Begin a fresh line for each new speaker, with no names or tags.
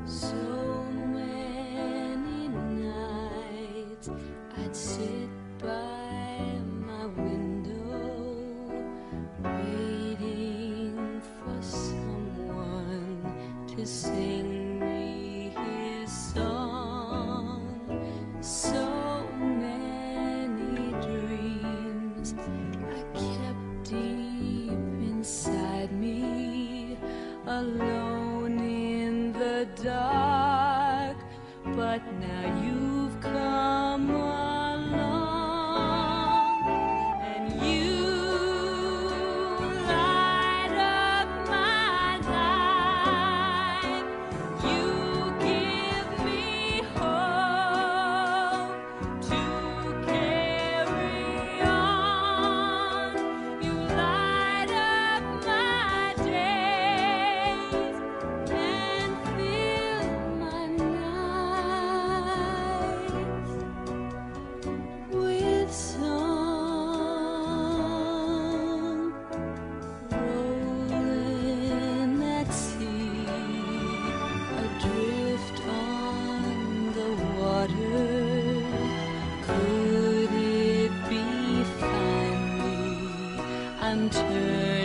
So many nights I'd sit by my window, waiting for someone to sing me his song. So many dreams I kept deep inside me, alone in the dark, but now you've come along, and you light up my life. You give me hope to carry on. You light up my days and fill my nights with song. Rolling at sea, adrift on the water. Could it be finally I'm turning